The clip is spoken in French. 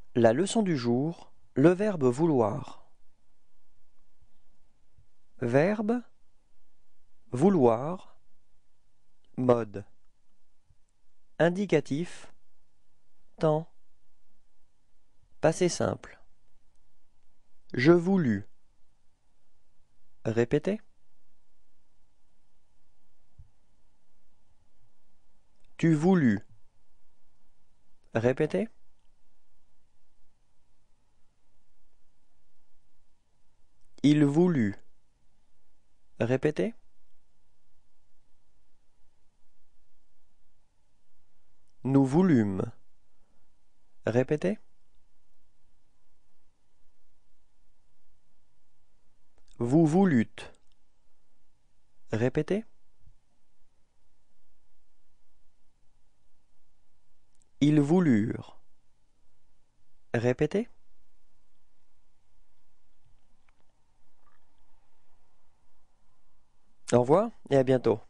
La leçon du jour, le verbe vouloir. Verbe, vouloir, mode. Indicatif, temps. Passé simple. Je voulus. Répétez. Tu voulus. Répétez. Il voulut. Répétez. Nous voulûmes. Répétez. Vous voulûtes. Répétez. Ils voulurent. Répétez. Au revoir et à bientôt.